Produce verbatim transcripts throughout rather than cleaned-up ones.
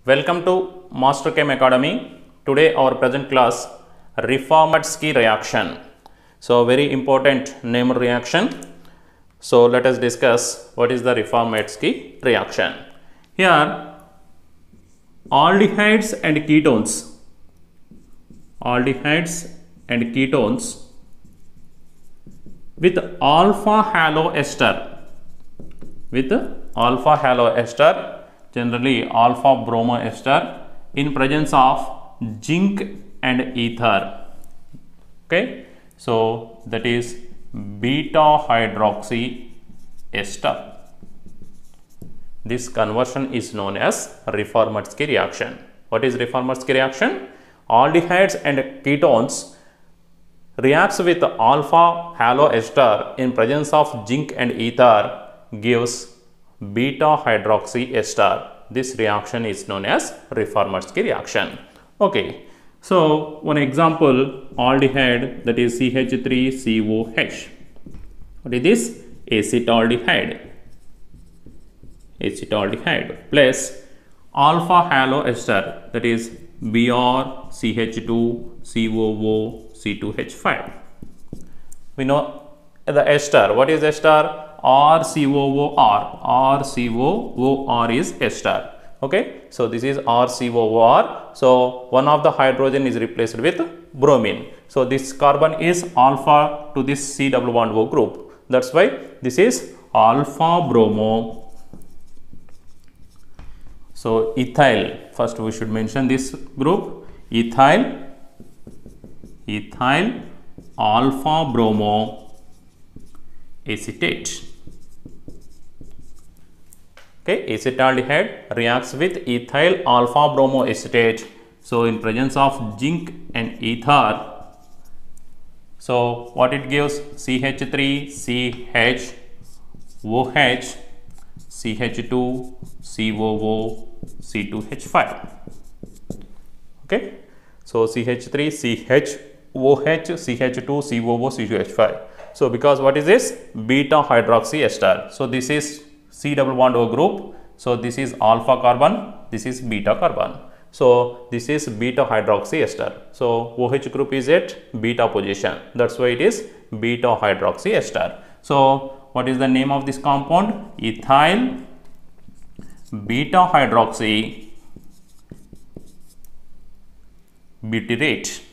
Welcome to Master Chem Academy. Today our present class Reformatsky reaction. So very important name reaction. So let us discuss what is the Reformatsky reaction. Here aldehydes and ketones, aldehydes and ketones with alpha haloester, with alpha haloester, generally alpha bromoester, in presence of zinc and ether. Okay, so that is beta hydroxy ester. This conversion is known as Reformatsky reaction. What is Reformatsky reaction? Aldehydes and ketones reacts with alpha haloester in presence of zinc and ether gives beta hydroxy ester. This reaction is known as Reformatsky reaction. Okay, so one example aldehyde, that is C H three C O H. What is this? Acetaldehyde. Acetaldehyde plus alpha haloester, that is B R C H two C O O C two H five. We know the ester. What is ester? R C O O R. R C O O R is ester. Okay, so this is R C O O R. So one of the hydrogen is replaced with bromine. So this carbon is alpha to this C double bond O group. That's why this is alpha bromo. So ethyl. First we should mention this group. Ethyl. Ethyl alpha bromo acetate. Okay, acetaldehyde reacts with ethyl alpha bromo acetate. So in presence of zinc and ether, so what it gives? C H three C H O H C H two C O O C two H five. Okay, so C H three C H O H C H two C O O C two H five. So because what is this? Beta hydroxy ester. So this is C double bond O group. So this is alpha carbon, this is beta carbon. So this is beta hydroxy ester. So OH group is at beta position. That's why it is beta hydroxy ester. So what is the name of this compound? Ethyl beta hydroxy butyrate.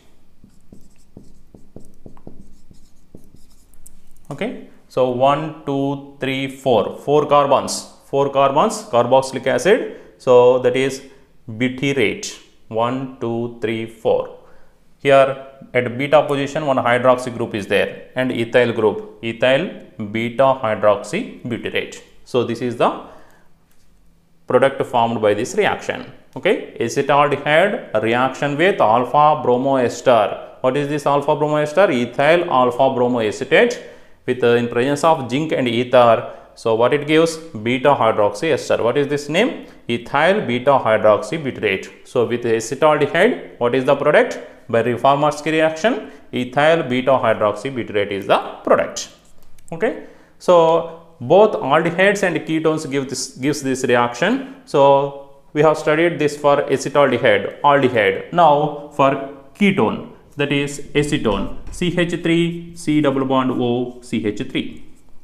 Okay, so one, two, three, four, four carbons, four carbons, carboxylic acid. So that is butyrate. One, two, three, four. Here at beta position, one hydroxy group is there, and ethyl group, ethyl beta hydroxy butyrate. So this is the product formed by this reaction. Okay, acetaldehyde reaction with alpha bromoester. What is this alpha bromoester? Ethyl alpha bromo acetate with uh, in presence of zinc and ether. So what it gives? Beta hydroxy ester. What is this name? Ethyl beta hydroxy butyrate. So with acetaldehyde, what is the product? By Reformatsky reaction, ethyl beta hydroxy butyrate is the product. Okay, so both aldehydes and ketones give this gives this reaction. So we have studied this for acetaldehyde, aldehyde. Now for ketone, that is acetone, C H three C double bond O C H three.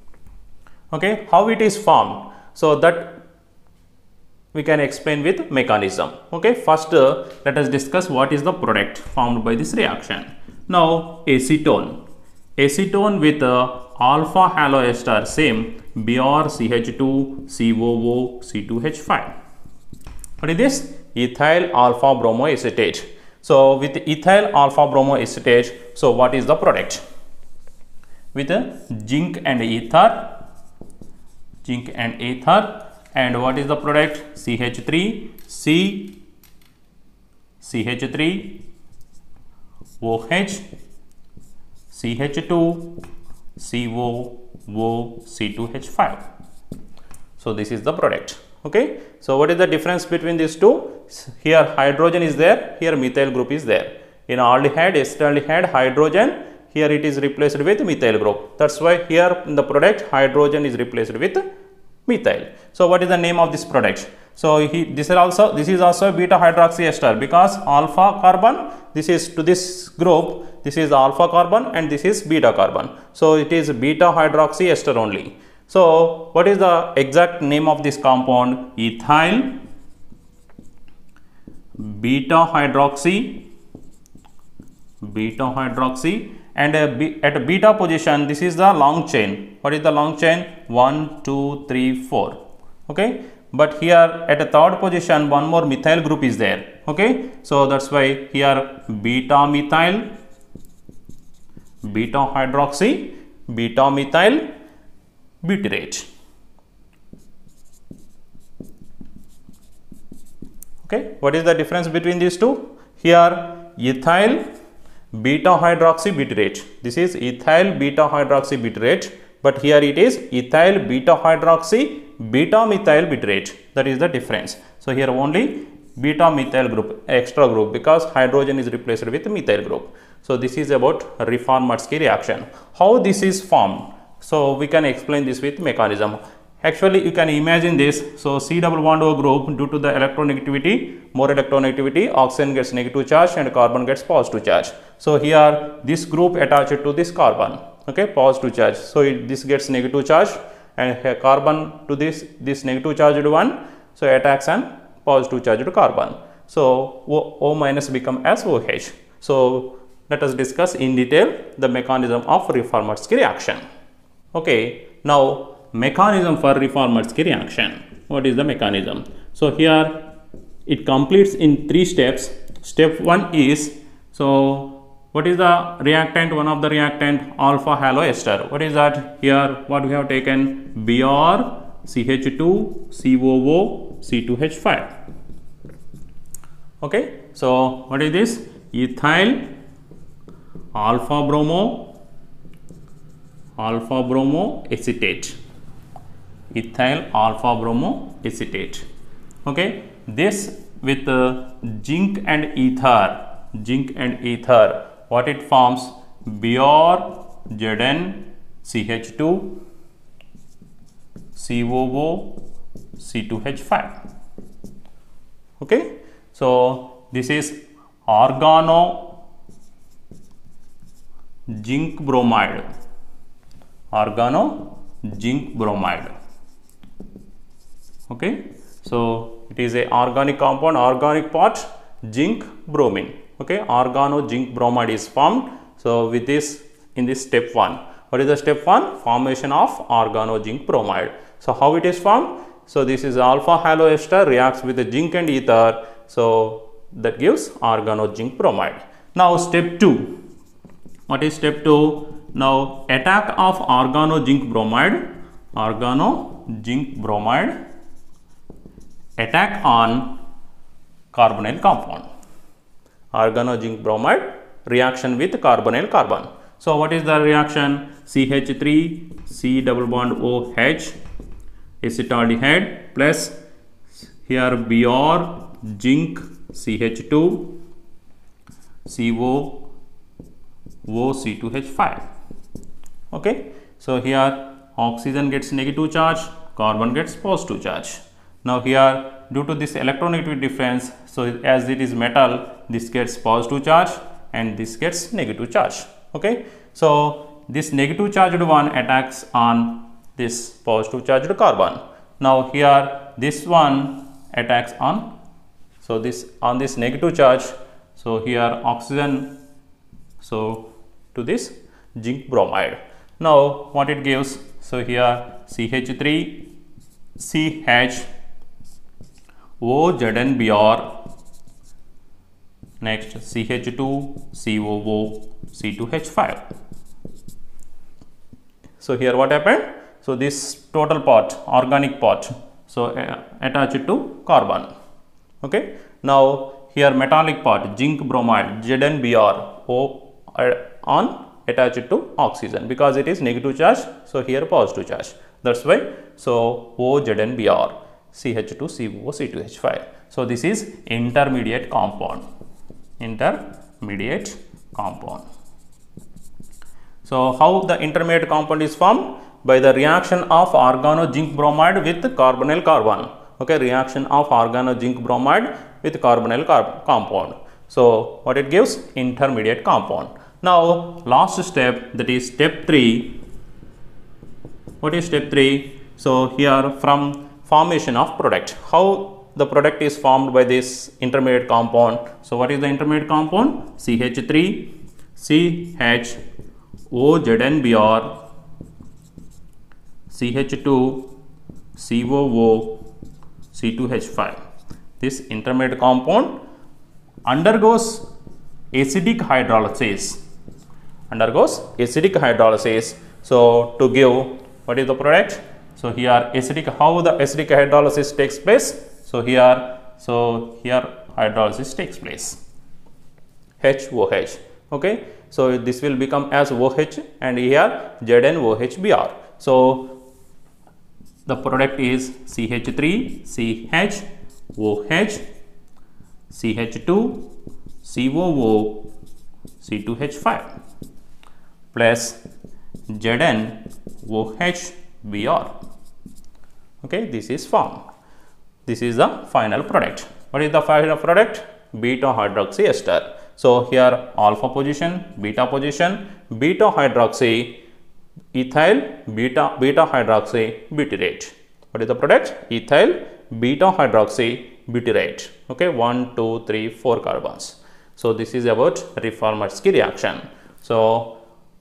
Okay, how it is formed? So that we can explain with mechanism. Okay, first uh, let us discuss what is the product formed by this reaction. Now acetone, acetone with uh, alpha haloester, same B R C H two C O O C two H five. What is this? Ethyl alpha bromo acetate. So with ethyl alpha bromo acetate, so what is the product? With uh, zinc and ether, zinc and ether, and what is the product? C H three C C H three O H C H two C O O C two H five. So this is the product. Okay, so what is the difference between these two? Here hydrogen is there, here methyl group is there. In aldehyde, acetaldehyde, hydrogen, here it is replaced with methyl group. That's why here in the product hydrogen is replaced with methyl. So what is the name of this product? So he, this is also this is also a beta hydroxy ester, because alpha carbon, this is to this group, this is alpha carbon and this is beta carbon. So it is beta hydroxy ester only. So what is the exact name of this compound? Ethyl beta hydroxy, beta hydroxy, and a b, at a beta position, this is the long chain. What is the long chain? one, two, three, four. Okay. But here at a third position, one more methyl group is there. Okay. So that's why here beta methyl, beta hydroxy, beta methyl butyrate. Okay. What is the difference between these two? Here ethyl beta hydroxy butyrate. This is ethyl beta hydroxy butyrate, but here it is ethyl beta hydroxy beta methyl butyrate. That is the difference. So here only beta methyl group, extra group, because hydrogen is replaced with methyl group. So this is about Reformatsky reaction. How this is formed? So we can explain this with mechanism. Actually, you can imagine this. So C double bond O group, due to the electronegativity, more electronegativity, oxygen gets negative charge and carbon gets positive charge. So here this group attached to this carbon, okay, positive charge. So it, this gets negative charge, and here carbon to this this negative charged one, so attacks an positive charged carbon. So O, O minus become as OH. So let us discuss in detail the mechanism of Reformatsky reaction. Okay, now mechanism for Reformatsky reaction. What is the mechanism? So here it completes in three steps. Step one is, so what is the reactant? One of the reactant, alpha haloester. What is that? Here what we have taken, B R, C H two, C O O, C two H five. Okay, so what is this? Ethyl alpha bromo, alpha bromo acetate. Ethyl alpha bromo acetate. Okay, this with uh, zinc and ether, zinc and ether, what it forms? B R Z N C H two, C O O, C two H five. Okay, so this is organo zinc bromide, organo zinc bromide. Okay, so it is a organic compound, organic part, zinc bromine. Okay, organo zinc bromide is formed. So with this, in this step one, what is the step one? Formation of organo zinc bromide. So how it is formed? So this is alpha haloester reacts with the zinc and ether, so that gives organo zinc bromide. Now step two. What is step two? Now attack of organo zinc bromide, organo zinc bromide attack on carbonyl compound, organo zinc bromide reaction with carbonyl carbon. So what is the reaction? C H three, C double bond O H, acetaldehyde, plus here B R, zinc, C H two, C O O, C two H five. Okay, so here oxygen gets negative charge, carbon gets positive charge. Now here, due to this electronegativity difference, so as it is metal, this gets positive charge and this gets negative charge. Okay, so this negative charged one attacks on this positive charged carbon. Now here this one attacks on, so this on this negative charge, so here oxygen, so to this zinc bromide. Now what it gives? So here C H three, C H, O Z N B R, next C H two, C O O, C two H five. So here what happened? So this total part, organic part, so uh, attached to carbon. Okay. Now here metallic part, zinc bromide, Z N B R, O uh, on attached to oxygen, because it is negative charge, so here positive charge. That's why, so O Z N B R, C H two, C O O, C two H five. So this is intermediate compound, intermediate compound. So how the intermediate compound is formed? By the reaction of organo zinc bromide with carbonyl carbon. Okay, reaction of organo zinc bromide with carbonyl carb compound. So what it gives? Intermediate compound. Now last step, that is step three. What is step three? So here from formation of product. How the product is formed by this intermediate compound? So what is the intermediate compound? C H three, C H, O Z N B R, C H two, C O O, C two H five. This intermediate compound undergoes acidic hydrolysis. Undergoes acidic hydrolysis. So to give, what is the product? So here acidic, how the acidic hydrolysis takes place? So here, so here hydrolysis takes place. H O H. Okay. So this will become as O H and here Z N O H B R. So the product is C H three, C H, O H, C H two, C O O, C two H five plus Z N O H B R. Okay, this is formed. This is the final product. What is the final product? Beta hydroxy ester. So here alpha position, beta position, beta hydroxy ethyl beta beta hydroxy butyrate. What is the product? Ethyl beta hydroxy butyrate. Okay, one, two, three, four carbons. So this is about Reformatsky reaction. So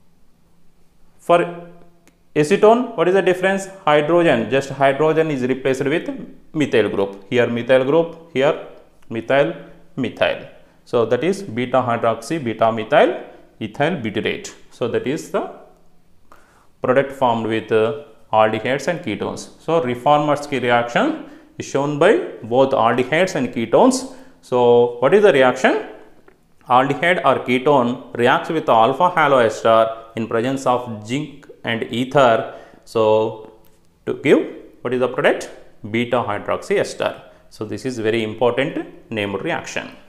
for acetone, what is the difference? Hydrogen, just hydrogen is replaced with methyl group. Here methyl group, here methyl, methyl. So that is beta hydroxy, beta methyl, ethyl butyrate. So that is the product formed with uh, aldehydes and ketones. So Reformatsky reaction is shown by both aldehydes and ketones. So what is the reaction? Aldehyde or ketone reacts with alpha haloester in presence of zinc and ether. So to give, what is the product? Beta hydroxy ester. So this is very important named reaction.